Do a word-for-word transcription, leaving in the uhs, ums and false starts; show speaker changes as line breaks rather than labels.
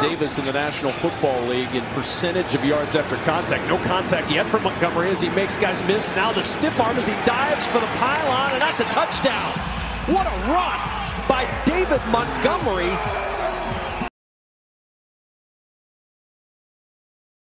Davis in the National Football League in percentage of yards after contact. No contact yet for Montgomery as he makes guys miss. Now the stiff arm as he dives for the pylon, and that's a touchdown. What a run by David Montgomery.